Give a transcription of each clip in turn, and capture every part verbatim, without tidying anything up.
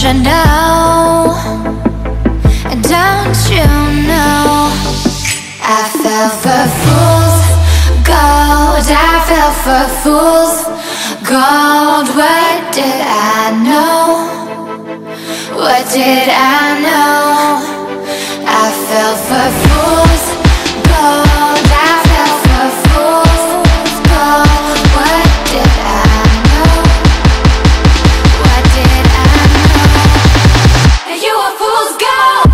you know? Don't you know? I fell for fools gold, I fell for fools gold. What did I know? What did I know? I fell for fools gold, I fell for fools gold. What did I know? What did I know? You were fool's gold.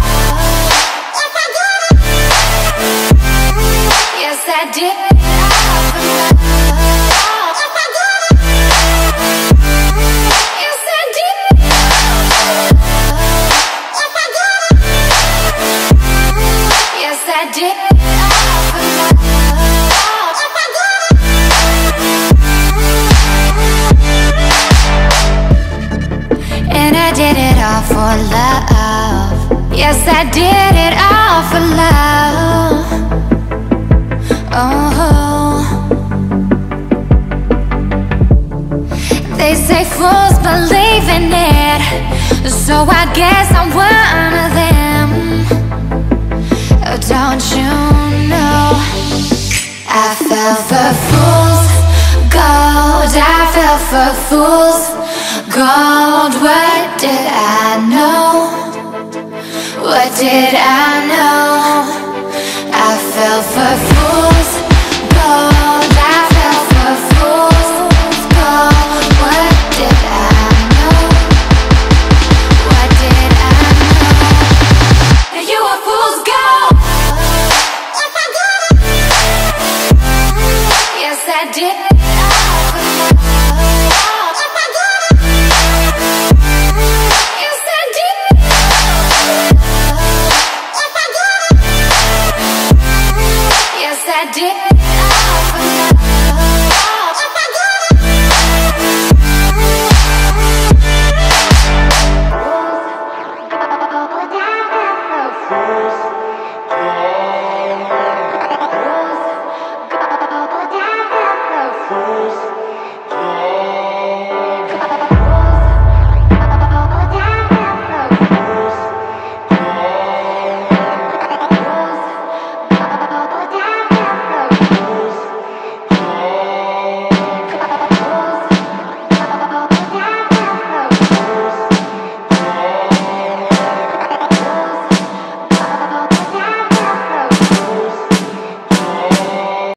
Yes, I did. Yes, I did. Yes, I did. And I did it all for love. Yes, I did it all for love. Oh, they say fools believe in it, so I guess I'm one of them. Oh, don't you know? I fell for fools gold, I fell for fools gold. What did I know? What did I